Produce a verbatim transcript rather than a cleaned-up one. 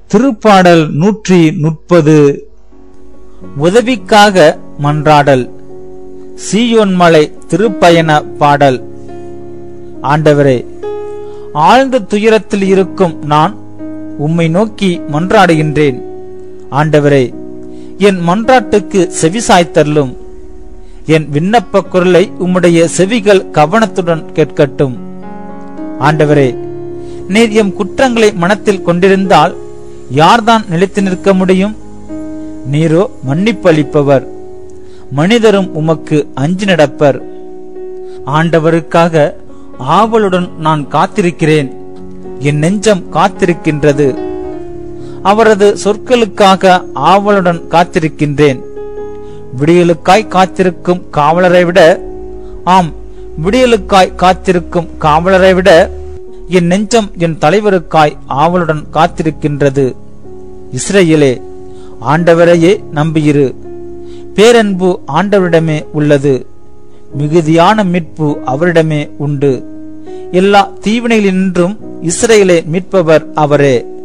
திருப்பாடல் நூற்றி முப்பது. உதவிக்காக மன்றாடல். சீயோன் மலை திருப்பயண பாடல். ஆண்டவரே, ஆழ்ந்த துயரத்தில் இருக்கும் நான் உம்மை நோக்கி மன்றாடுகின்றேன். ஆண்டவரே, என் மன்றாட்டுக்கு செவிசாய்த்தருளும். என் விண்ணப்ப குரலை உம்முடைய செவிகள் கவனத்துடன் கேட்கட்டும். ஆண்டவரே, நீர் எம் குற்றங்களை மனத்தில் கொண்டிருந்தால் யார்தான் நிலைத்து நிற்க முடியும்? நீரோ மன்னிப்பு அளிப்பவர், மனிதரும் உமக்கு அஞ்சு நடப்பர். ஆண்டவருக்காக ஆவலுடன் நான் காத்திருக்கிறேன். என் நெஞ்சம் காத்திருக்கின்றது. அவரது சொற்களுக்காக ஆவலுடன் காத்திருக்கின்றேன். விடியலுக்காய் காத்திருக்கும் காவலரை விட, ஆம், விடியலுக்காய் காத்திருக்கும் காவலரை விட என் நெஞ்சம் என் தலைவருக்காய் ஆவலுடன் காத்திருக்கின்றது. இஸ்ரவேலே, ஆண்டவரையே நம்பியிரு. பேரன்பு ஆண்டவரிடமே உள்ளது. மிகுதியான மீட்பு அவரிடமே உண்டு. எல்லா தீவினைகளினின்றும் இஸ்ரவேலை மீட்பவர் அவரே.